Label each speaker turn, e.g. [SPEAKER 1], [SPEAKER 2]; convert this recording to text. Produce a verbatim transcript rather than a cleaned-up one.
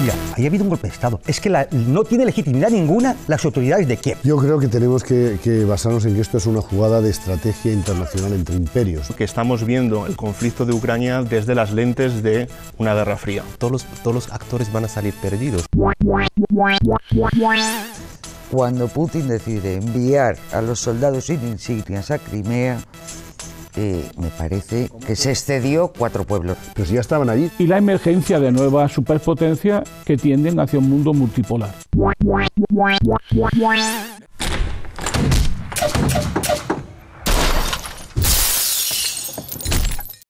[SPEAKER 1] Mira, ahí ha habido un golpe de Estado. Es que la, no tiene legitimidad ninguna las autoridades de Kiev.
[SPEAKER 2] Yo creo que tenemos que, que basarnos en que esto es una jugada de estrategia internacional entre imperios.
[SPEAKER 3] Que estamos viendo el conflicto de Ucrania desde las lentes de una guerra fría.
[SPEAKER 4] Todos los, todos los actores van a salir perdidos.
[SPEAKER 5] Cuando Putin decide enviar a los soldados sin insignias a Crimea, eh, me parece que se excedió cuatro pueblos.
[SPEAKER 2] Pero si ya estaban allí.
[SPEAKER 6] Y la emergencia de nuevas superpotencias que tienden hacia un mundo multipolar.